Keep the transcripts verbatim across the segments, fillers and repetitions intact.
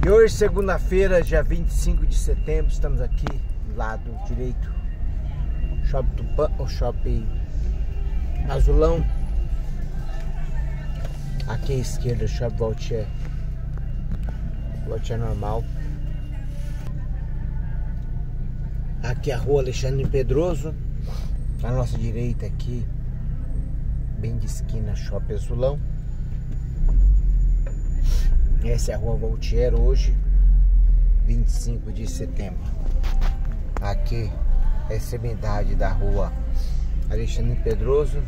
E hoje, segunda-feira, dia vinte e cinco de setembro, estamos aqui do lado direito, Shopping Tupã, o Shopping Azulão. Aqui à esquerda, Shopping Valtier, Valtier normal. Aqui a rua Alexandre Pedroso. À nossa direita aqui, bem de esquina, Shopping Azulão. Essa é a rua Valtier hoje, vinte e cinco de setembro. Aqui é a extremidade da rua Alexandre Pedroso.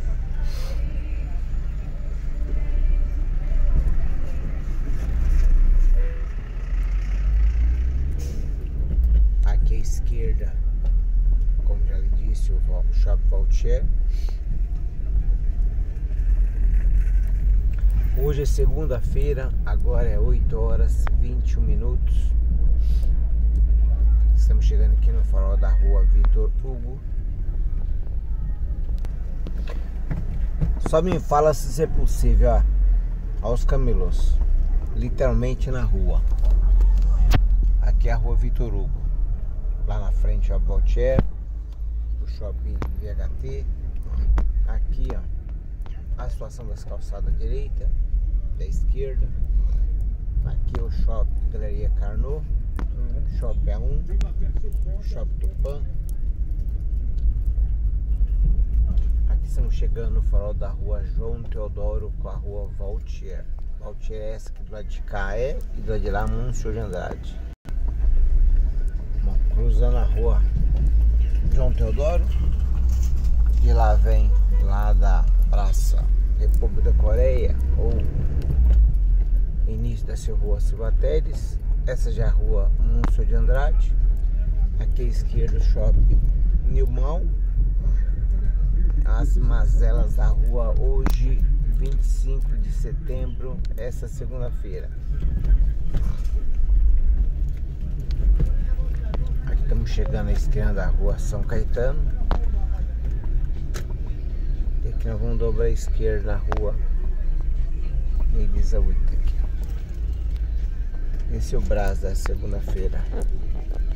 Aqui à esquerda, como já lhe disse, o Shopping Valtier. Hoje é segunda-feira, agora é oito horas e vinte e um minutos. Estamos chegando aqui no farol da rua Vitor Hugo. Só me fala se isso é possível, ó. Olha os camelôs, literalmente na rua. Aqui é a rua Vitor Hugo. Lá na frente é o Valtier, o Shopping V H T. Aqui, ó, a situação das calçadas à direita, da esquerda. Aqui é o Shopping Galeria Carnot, Shopping A um, Shopping Tupã. Aqui estamos chegando no farol da rua João Teodoro com a rua Valtier. Valtier é essa que do lado de cá é, e do lado de lá Múncio de Andrade. Bom, cruzando a rua João Teodoro, de lá vem lá da Praça República da Coreia ou início da rua Silva Teles. Essa já é a rua Múncio de Andrade. Aqui à esquerda o Shopping Nilmão. As mazelas da rua hoje, vinte e cinco de setembro, essa segunda-feira. Aqui estamos chegando à esquerda da rua São Caetano. E aqui nós vamos dobrar à esquerda na rua Elisa Witt aqui. Esse é o Brás da segunda-feira.